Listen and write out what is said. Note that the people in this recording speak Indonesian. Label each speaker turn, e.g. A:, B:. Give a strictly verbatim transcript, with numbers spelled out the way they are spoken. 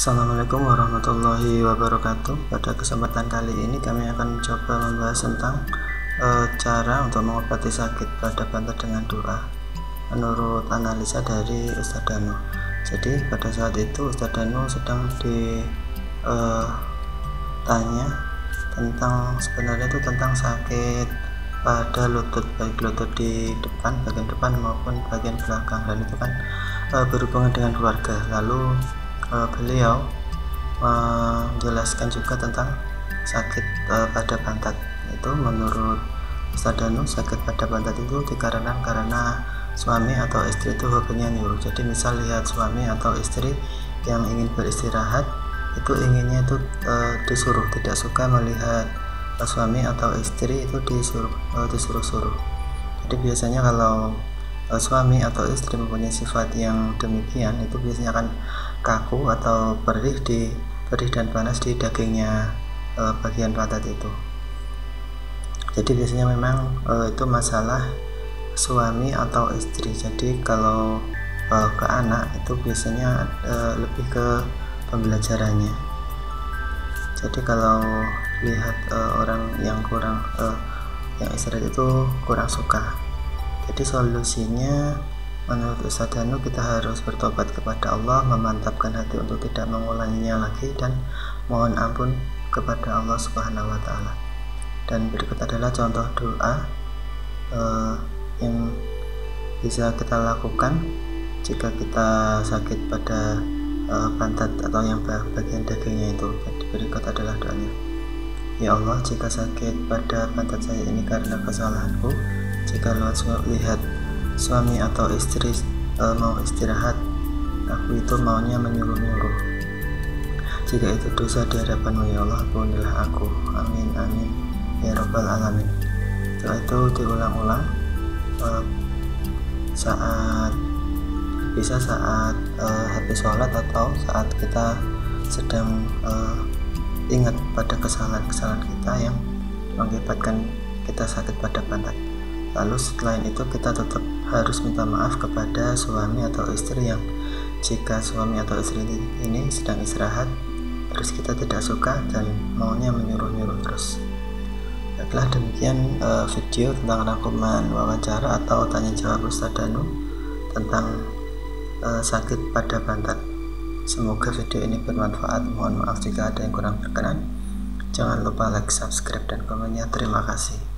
A: Assalamualaikum warahmatullahi wabarakatuh. Pada kesempatan kali ini kami akan mencoba membahas tentang e, cara untuk mengobati sakit pada pantat dengan doa menurut analisa dari Ustadz Danu. Jadi pada saat itu Ustadz Danu sedang ditanya tentang sebenarnya itu tentang sakit pada lutut, baik lutut di depan, bagian depan maupun bagian belakang, dan itu kan e, berhubungan dengan keluarga. Lalu Uh, beliau menjelaskan juga tentang sakit uh, pada pantat. Itu menurut Ustadz Danu, sakit pada pantat itu dikarenakan karena suami atau istri itu hobinya nyuruh. Jadi misal lihat suami atau istri yang ingin beristirahat, itu inginnya itu uh, disuruh, tidak suka melihat uh, suami atau istri itu disuruh uh, disuruh-suruh. Jadi biasanya kalau uh, suami atau istri mempunyai sifat yang demikian, itu biasanya akan kaku atau perih di perih dan panas di dagingnya e, bagian pantat itu. Jadi biasanya memang e, itu masalah suami atau istri. Jadi kalau e, ke anak itu biasanya e, lebih ke pembelajarannya. Jadi kalau lihat e, orang yang kurang e, yang istirahat itu kurang suka, jadi solusinya menurut Ustadz Danu, kita harus bertobat kepada Allah, memantapkan hati untuk tidak mengulanginya lagi, dan mohon ampun kepada Allah Subhanahu wa Ta'ala. Dan berikut adalah contoh doa uh, yang bisa kita lakukan jika kita sakit pada uh, pantat atau yang bagian dagingnya itu. Jadi berikut adalah doanya. Ya Allah, jika sakit pada pantat saya ini karena kesalahanku, jika lihat suami atau istri e, mau istirahat, aku itu maunya menyuruh-nyuruh. Jika itu dosa di hadapan-Mu ya Allah, ampunilah aku. Amin amin ya rabbal alamin. Setelah itu diulang-ulang e, saat bisa saat e, habis sholat atau saat kita sedang e, ingat pada kesalahan-kesalahan kita yang mengakibatkan kita sakit pada pantat. Lalu setelah itu kita tetap harus minta maaf kepada suami atau istri yang jika suami atau istri ini sedang istirahat terus kita tidak suka dan maunya menyuruh-nyuruh terus. Baiklah, demikian uh, video tentang rangkuman wawancara atau tanya jawab Ustadz Danu tentang uh, sakit pada pantat. Semoga video ini bermanfaat. Mohon maaf jika ada yang kurang berkenan. Jangan lupa like, subscribe, dan komennya. Terima kasih.